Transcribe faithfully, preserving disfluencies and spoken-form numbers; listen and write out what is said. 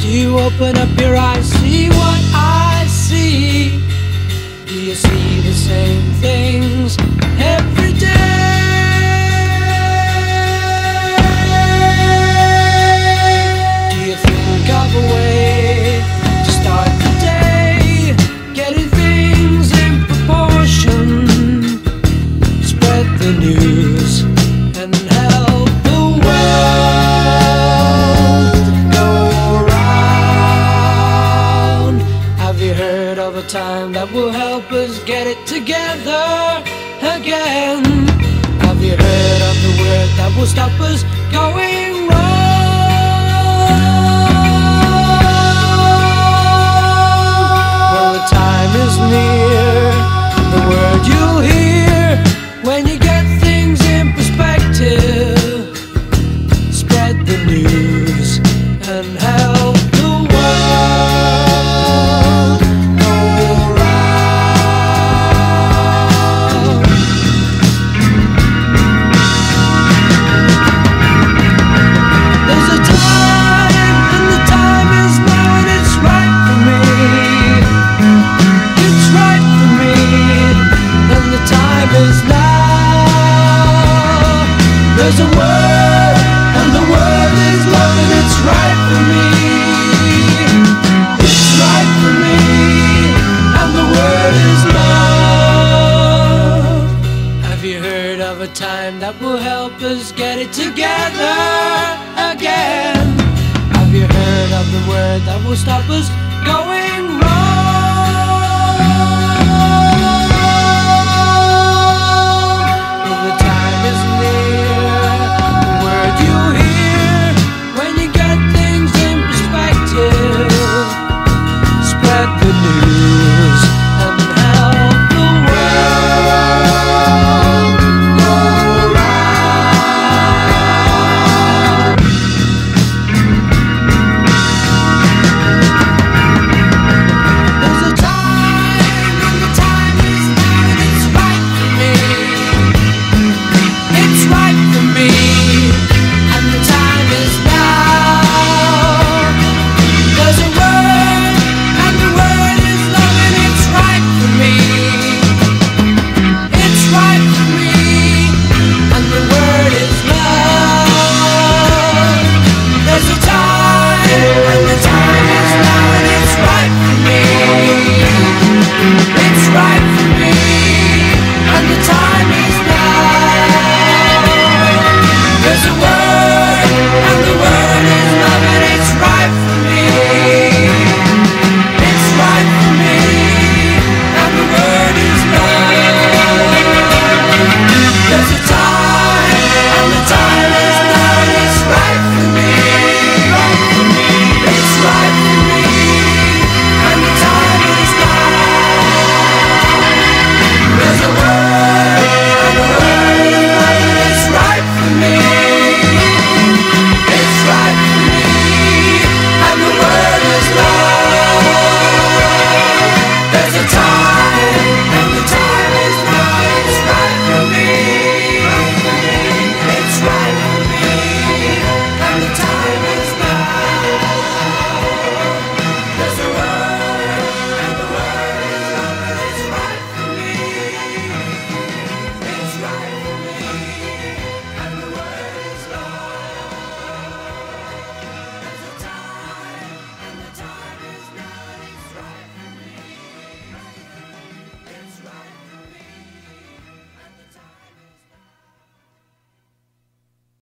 you open up your eyes, see what I see? Do you see the same things every day? Do you think of a way to start the day, getting things in proportion? Spread the news and help the world go round. Have you heard of a time that will help us get it together again? Have you heard of the word that will stop us going wrong? Well, the time is near, the word you'll hear when you get things in perspective. Spread the news and help the world go round. There's a time, and the time is now, and it's right for me. It's right for me, and the time is now. There's a word, and the word is love, and it's right for me. It's right for me, and the word is love. Have you heard of a time that will help us get it together again? Have you heard of the word that will stop us going wrong?